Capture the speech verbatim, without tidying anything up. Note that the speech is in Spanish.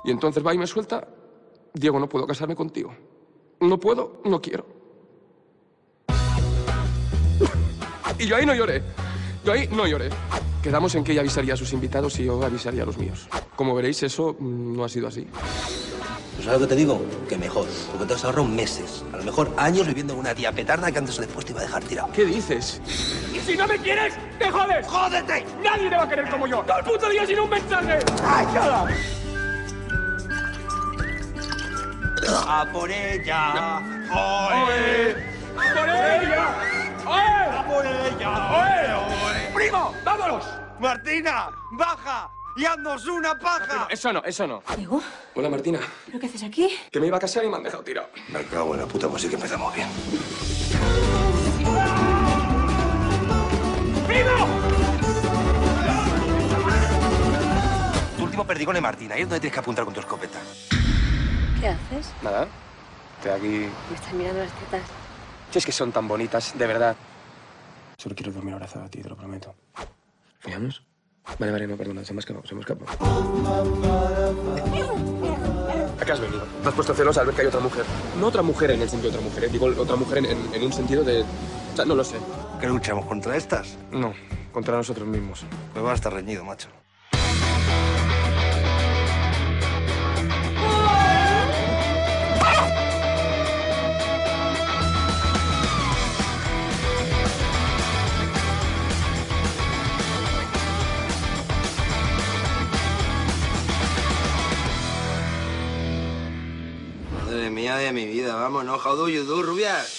Y entonces va y me suelta, Diego, no puedo casarme contigo. No puedo, no quiero. Y yo ahí no lloré. Yo ahí no lloré. Quedamos en que ella avisaría a sus invitados y yo avisaría a los míos. Como veréis, eso no ha sido así. ¿Pues sabes lo que te digo? Que mejor, porque te has ahorrado meses, a lo mejor años viviendo en una tía petarda que antes o después te iba a dejar tirado. ¿Qué dices? Y si no me quieres, te jodes. ¡Jódete! Nadie te va a querer como yo. Todo el puto día sin un mensaje. ¡Ay, nada! ¡A por ella! ¡Oe! ¡A por ella! ¡Oe! ¡A por ella! ¡Oe! ¡Oe! ¡Primo, vámonos! ¡Martina, baja y haznos una paja! Eso no, eso no. ¿Diego? Hola, Martina. ¿Pero qué haces aquí? Que me iba a casar y me han dejado tirado. Me cago en la puta, pues sí que empezamos bien. ¡Primo! Tu último perdigón es Martina, ahí es donde tienes que apuntar con tu escopeta. ¿Qué haces? Nada. Estoy aquí. Me estás mirando las tetas. Si es que son tan bonitas, de verdad. Solo quiero dormir abrazado a ti, te lo prometo. ¿Fijamos? Vale, vale, no, perdona, se me ha escapado, se me ha escapado. ¿A qué has venido? ¿Te has puesto celosa al ver que hay otra mujer? No otra mujer en el sentido de otra mujer, eh. Digo otra mujer en, en, en un sentido de... O sea, no lo sé. ¿Qué luchamos contra estas? No, contra nosotros mismos. Pues va a estar reñido, macho. Madre mía de mi vida, vamos, no, how do you do, rubias?